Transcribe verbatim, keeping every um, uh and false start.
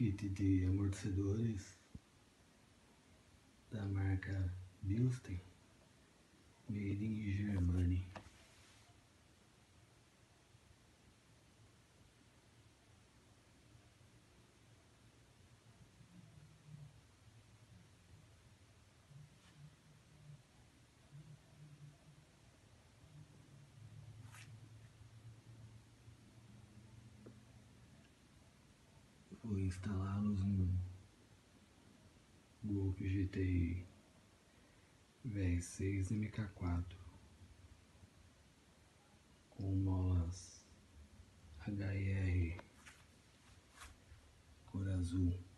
kit de amortecedores da marca Bilstein, made in Germany. Vou instalá-los no Golf G T I V R seis M K quatro com molas H R cor azul.